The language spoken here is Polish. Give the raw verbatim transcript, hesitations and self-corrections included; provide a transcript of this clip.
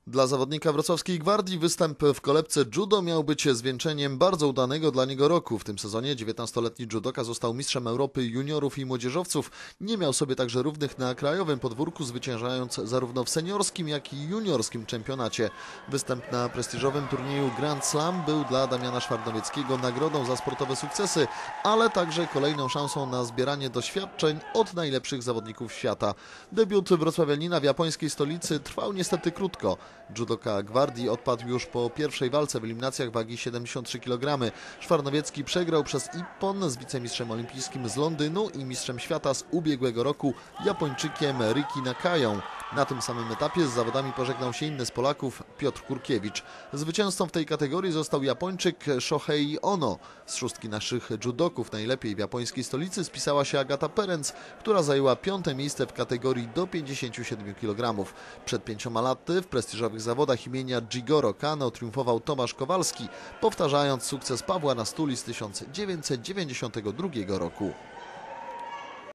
Dla zawodnika wrocławskiej Gwardii występ w kolebce judo miał być zwieńczeniem bardzo udanego dla niego roku. W tym sezonie dziewiętnastoletni judoka został mistrzem Europy juniorów i młodzieżowców. Nie miał sobie także równych na krajowym podwórku, zwyciężając zarówno w seniorskim, jak i juniorskim czempionacie. Występ na prestiżowym turnieju Grand Slam był dla Damiana Szwarnowieckiego nagrodą za sportowe sukcesy, ale także kolejną szansą na zbieranie doświadczeń od najlepszych zawodników świata. Debiut wrocławianina w japońskiej stolicy trwał niestety krótko. Judoka Gwardii odpadł już po pierwszej walce w eliminacjach wagi siedemdziesiąt trzy kilogramy. Szwarnowiecki przegrał przez ippon z wicemistrzem olimpijskim z Londynu i mistrzem świata z ubiegłego roku Japończykiem Riki Nakają. Na tym samym etapie z zawodami pożegnał się inny z Polaków, Piotr Kurkiewicz. Zwycięzcą w tej kategorii został Japończyk Shohei Ono. Z szóstki naszych judoków najlepiej w japońskiej stolicy spisała się Agata Perenc, która zajęła piąte miejsce w kategorii do pięćdziesięciu siedmiu kilogramów. Przed pięcioma laty w prestiżowych zawodach imienia Jigoro Kano triumfował Tomasz Kowalski, powtarzając sukces Pawła Nastuli z tysiąc dziewięćset dziewięćdziesiątego drugiego roku.